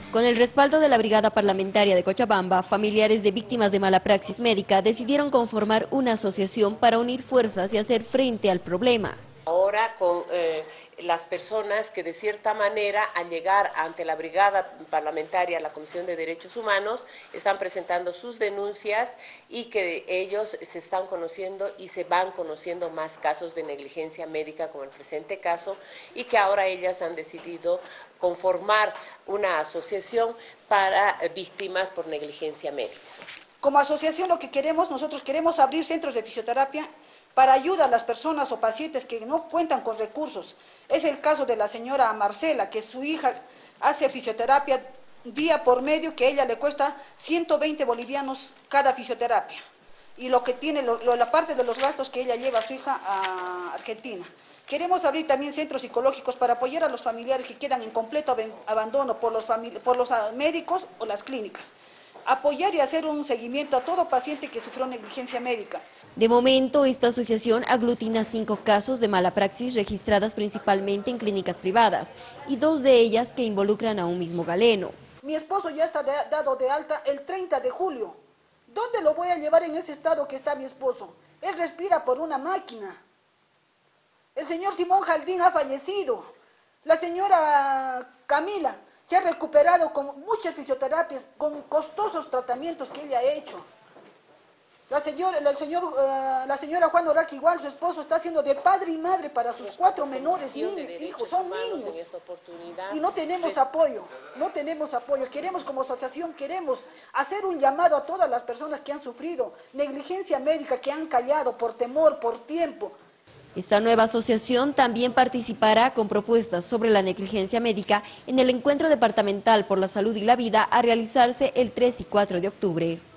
Con el respaldo de la Brigada Parlamentaria de Cochabamba, familiares de víctimas de mala praxis médica decidieron conformar una asociación para unir fuerzas y hacer frente al problema. Ahora con las personas que de cierta manera al llegar ante la Brigada Parlamentaria, la Comisión de Derechos Humanos, están presentando sus denuncias y que ellos se están conociendo y se van conociendo más casos de negligencia médica como el presente caso y que ahora ellas han decidido conformar una asociación para víctimas por negligencia médica. Como asociación lo que queremos, nosotros queremos abrir centros de fisioterapia para ayudar a las personas o pacientes que no cuentan con recursos. Es el caso de la señora Marcela, que su hija hace fisioterapia día por medio, que a ella le cuesta 120 bolivianos cada fisioterapia. Y lo que tiene, la parte de los gastos que ella lleva a su hija a Argentina. Queremos abrir también centros psicológicos para apoyar a los familiares que quedan en completo abandono por los médicos o las clínicas. Apoyar y hacer un seguimiento a todo paciente que sufrió negligencia médica. De momento, esta asociación aglutina 5 casos de mala praxis registradas principalmente en clínicas privadas y 2 de ellas que involucran a un mismo galeno. Mi esposo ya está dado de alta el 30 de julio. ¿Dónde lo voy a llevar en ese estado que está mi esposo? Él respira por una máquina. El señor Simón Jaldín ha fallecido. La señora Camila se ha recuperado con muchas fisioterapias, con costosos tratamientos que ella ha hecho. La señora Juan Oraque igual, su esposo está haciendo de padre y madre para sus 4 menores hijos, son niños. Y no tenemos apoyo, Queremos como asociación, queremos hacer un llamado a todas las personas que han sufrido negligencia médica, que han callado por temor, por tiempo. Esta nueva asociación también participará con propuestas sobre la negligencia médica en el Encuentro Departamental por la Salud y la Vida a realizarse el 3 y 4 de octubre.